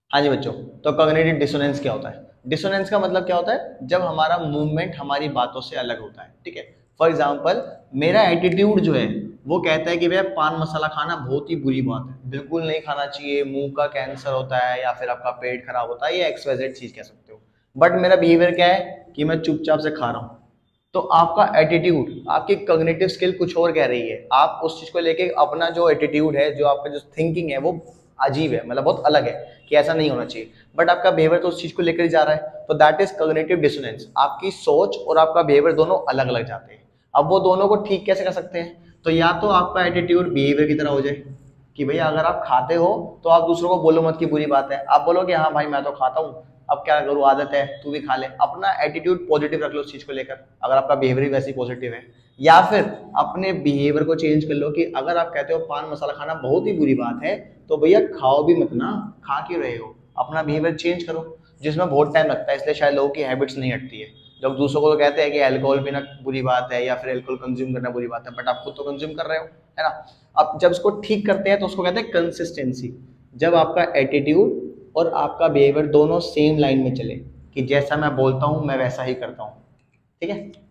हाँ जी बच्चों, तो कॉग्निटिव डिसोनेंस क्या होता है? डिसोनेंस का मतलब क्या होता है? जब हमारा मूवमेंट हमारी बातों से अलग होता है, ठीक है। फॉर एग्जाम्पल, मेरा एटीट्यूड जो है वो कहता है कि भैया पान मसाला खाना बहुत ही बुरी बात है, बिल्कुल नहीं खाना चाहिए, मुंह का कैंसर होता है या फिर आपका पेट खराब होता है, या एक्सवाइजेड चीज कह सकते हो। बट मेरा बिहेवियर क्या है कि मैं चुपचाप से खा रहा हूँ। तो आपका एटीट्यूड, आपकी कॉग्निटिव स्किल कुछ और कह रही है। आप उस चीज को लेके अपना जो एटीट्यूड है, जो आपका जो थिंकिंग है वो अजीब है, मतलब बहुत अलग है कि ऐसा नहीं होना चाहिए। बट आपका बिहेवियर तो उस चीज को लेकर ही जा रहा है, तो दैट इज कॉग्निटिव डिसोनेंस। आपकी सोच और आपका बिहेवियर दोनों अलग अलग जाते हैं। अब वो दोनों को ठीक कैसे कर सकते हैं? तो या तो आपका एटीट्यूड बिहेवियर की तरह हो जाए कि भैया अगर आप खाते हो तो आप दूसरों को बोलो मत कि बुरी बात है, आप बोलो कि हाँ भाई मैं तो खाता हूँ, अब क्या करूँ, आदत है, तू भी खा ले। अपना एटीट्यूड पॉजिटिव रख लो उस चीज को लेकर, अगर आपका बिहेवियर वैसे पॉजिटिव है। या फिर अपने बिहेवियर को चेंज कर लो कि अगर आप कहते हो पान मसाला खाना बहुत ही बुरी बात है, तो भैया खाओ भी मत ना, खा क्यों रहे हो, अपना बिहेवियर चेंज करो। जिसमें बहुत टाइम लगता है, इसलिए शायद लोगों की हैबिट्स नहीं हटती है। लोग दूसरों को तो कहते हैं कि अल्कोहल पीना बुरी बात है या फिर अल्कोहल कंज्यूम करना बुरी बात है, बट आप खुद तो कंज्यूम कर रहे हो, है ना। अब जब इसको ठीक करते हैं तो उसको कहते हैं कंसिस्टेंसी। जब आपका एटीट्यूड और आपका बिहेवियर दोनों सेम लाइन में चले कि जैसा मैं बोलता हूं मैं वैसा ही करता हूं, ठीक है।